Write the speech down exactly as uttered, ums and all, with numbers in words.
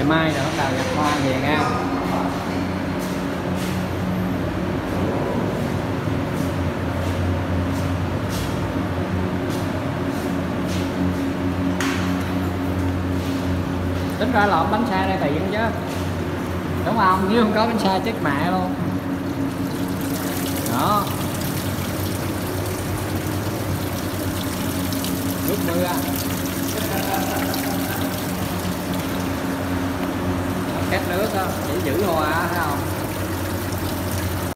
Ngày mai là bắt đầu nhập hoa về nha. Tính ra lộn bánh xe đây tiện chứ, đúng không? Nếu không có bánh xe chết mẹ luôn. Đó, nước mưa két nước đó, chỉ giữ hoa thấy không?